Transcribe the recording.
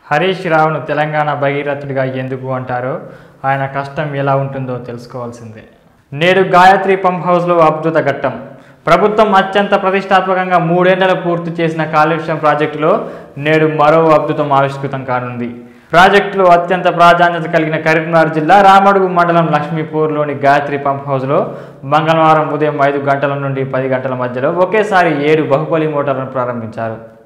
హరీష్ రావును తెలంగాణ భగీరథుడిగా ఎందుకు అంటారో ఆయన కష్టం ఎలా ఉంటుందో తెలుసుకోవాల్సిందే. నేడు గాయత్రి పంప్ హౌస్లో అద్భుత ఘట్టం. ప్రభుత్వం అత్యంత ప్రతిష్టాత్మకంగా 3 ఏళ్లలో పూర్తి చేసిన కాళేశ్వరం ప్రాజెక్టులో నేడు మరో అద్భుతం ఆవిష్కృతం కానుంది. ప్రాజెక్టులో అత్యంత ప్రాధాన్యత కలిగిన కరీంనగర్ జిల్లా రామడుగు మండలం లక్ష్మీపూర్లోని గాయత్రి పంప్ హౌస్లో మంగళవారం ఉదయం 5 గంటల నుండి 10 గంటల మధ్యలో ఒకేసారి 7 బహుబలి మోటార్లను ప్రారంభించారు.